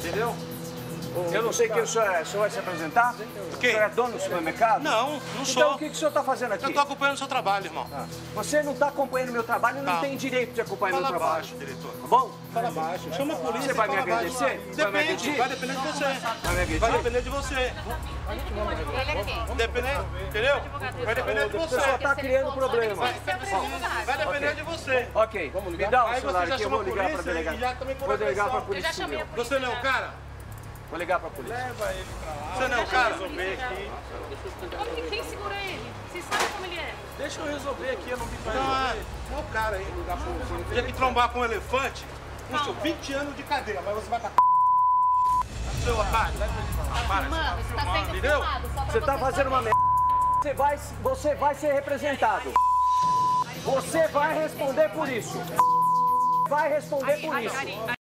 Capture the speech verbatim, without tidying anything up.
Entendeu? Eu não sei quem o senhor é. O senhor vai se apresentar? O senhor é dono do supermercado? Não, não sou. Então o que, que o senhor está fazendo aqui? Eu estou acompanhando o seu trabalho, irmão. Ah, você não está acompanhando meu trabalho e não Tá. tem direito de acompanhar Fala meu trabalho. baixo, diretor. Tá bom? Fala baixo. Chama a polícia. Você vai me fala baixo. agradecer? Vai me Depende, agredir? vai depender de você. Vai me agredir? Vai depender de você. Ele é quem? Depender, entendeu? Vai depender de você. Você só está criando problema. Vai depender de você. Ok, me dá o Aí celular você já aqui, eu chama vou a ligar para a polícia e já delegacia. também por Vou ligar para a agressão. Eu polícia já chamei a civil. polícia. Você não é o cara? Vou ligar para a polícia. Leva ele pra lá. Você não é o cara? Como que quem segura ele? Vocês sabem como ele é? Deixa eu resolver aqui, eu não vim pra Não, é, resolver. não é o cara aí. Tinha que trombar com um elefante, custa vinte anos de cadeia, mas você vai pra seu otário. Para, Mano, você tá sendo entendeu? filmado só pra Você está fazendo uma saber. merda. Você vai, você vai ser representado. Você vai responder por isso. Vai responder por isso.